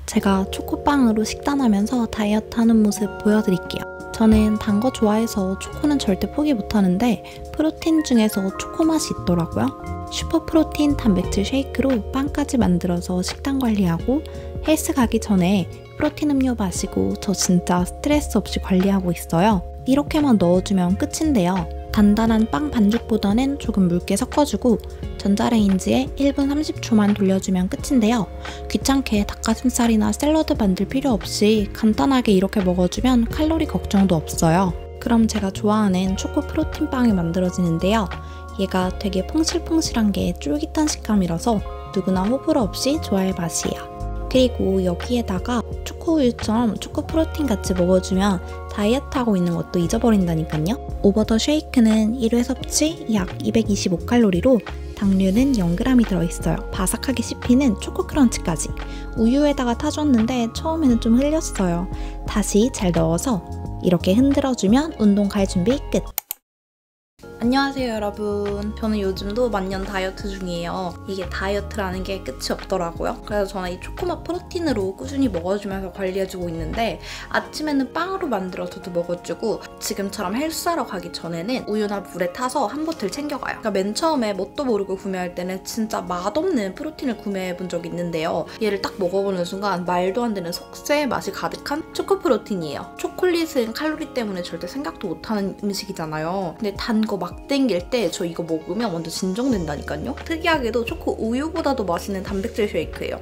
제가 초코빵으로 식단하면서 다이어트 하는 모습 보여드릴게요. 저는 단 거 좋아해서 초코는 절대 포기 못하는데 프로틴 중에서 초코 맛이 있더라고요. 슈퍼 프로틴 단백질 쉐이크로 빵까지 만들어서 식단 관리하고 헬스 가기 전에 프로틴 음료 마시고 저 진짜 스트레스 없이 관리하고 있어요. 이렇게만 넣어주면 끝인데요. 단단한 빵 반죽보다는 조금 묽게 섞어주고 전자레인지에 1분 30초만 돌려주면 끝인데요. 귀찮게 닭가슴살이나 샐러드 만들 필요 없이 간단하게 이렇게 먹어주면 칼로리 걱정도 없어요. 그럼 제가 좋아하는 초코 프로틴 빵이 만들어지는데요. 얘가 되게 퐁실퐁실한 게 쫄깃한 식감이라서 누구나 호불호 없이 좋아할 맛이에요. 그리고 여기에다가 초코우유처럼 초코 프로틴 같이 먹어주면 다이어트하고 있는 것도 잊어버린다니까요. 오버더 쉐이크는 1회 섭취 약 225칼로리로 당류는 0g이 들어있어요. 바삭하게 씹히는 초코 크런치까지. 우유에다가 타줬는데 처음에는 좀 흘렸어요. 다시 잘 넣어서 이렇게 흔들어주면 운동 갈 준비 끝! 안녕하세요 여러분. 저는 요즘도 만년 다이어트 중이에요. 이게 다이어트라는 게 끝이 없더라고요. 그래서 저는 이 초코맛 프로틴으로 꾸준히 먹어주면서 관리해주고 있는데 아침에는 빵으로 만들어서도 먹어주고 지금처럼 헬스하러 가기 전에는 우유나 물에 타서 한 보틀 챙겨가요. 그러니까 맨 처음에 뭣도 모르고 구매할 때는 진짜 맛없는 프로틴을 구매해본 적이 있는데요. 얘를 딱 먹어보는 순간 말도 안 되는 속세 맛이 가득한 초코 프로틴이에요. 초콜릿은 칼로리 때문에 절대 생각도 못하는 음식이잖아요. 근데 단 거 막 땡길 때 저 이거 먹으면 완전 진정된다니까요. 특이하게도 초코 우유보다도 맛있는 단백질 쉐이크예요.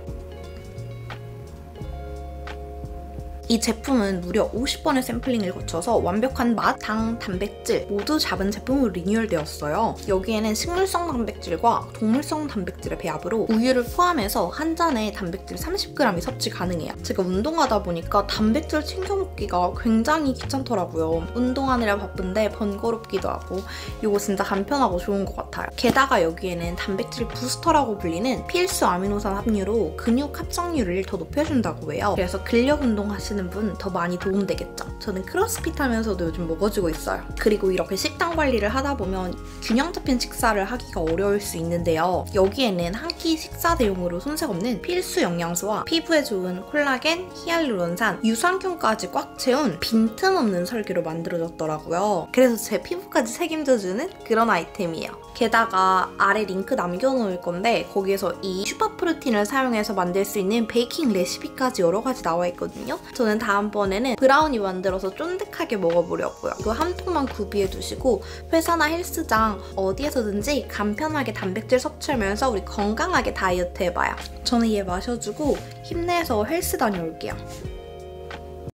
이 제품은 무려 50번의 샘플링을 거쳐서 완벽한 맛, 당, 단백질 모두 잡은 제품으로 리뉴얼되었어요. 여기에는 식물성 단백질과 동물성 단백질의 배합으로 우유를 포함해서 한 잔에 단백질 30g이 섭취 가능해요. 제가 운동하다 보니까 단백질 챙겨 먹기가 굉장히 귀찮더라고요. 운동하느라 바쁜데 번거롭기도 하고 이거 진짜 간편하고 좋은 것 같아요. 게다가 여기에는 단백질 부스터라고 불리는 필수 아미노산 함유로 근육 합성률을 더 높여준다고 해요. 그래서 근력 운동하시는 분 더 많이 도움되겠죠. 저는 크로스핏 하면서도 요즘 먹어주고 있어요. 그리고 이렇게 식단 관리를 하다 보면 균형 잡힌 식사를 하기가 어려울 수 있는데요. 여기에는 한 끼 식사 대용으로 손색 없는 필수 영양소와 피부에 좋은 콜라겐, 히알루론산, 유산균까지 꽉 채운 빈틈없는 설계로 만들어졌더라고요. 그래서 제 피부까지 책임져주는 그런 아이템이에요. 게다가 아래 링크 남겨놓을 건데 거기에서 이 슈퍼 프로틴을 사용해서 만들 수 있는 베이킹 레시피까지 여러 가지 나와 있거든요. 저는 다음번에는 브라우니 만들어서 쫀득하게 먹어보려고요. 이거 한 통만 구비해두시고 회사나 헬스장 어디에서든지 간편하게 단백질 섭취하면서 우리 건강하게 다이어트 해봐요. 저는 얘 마셔주고 힘내서 헬스 다녀올게요.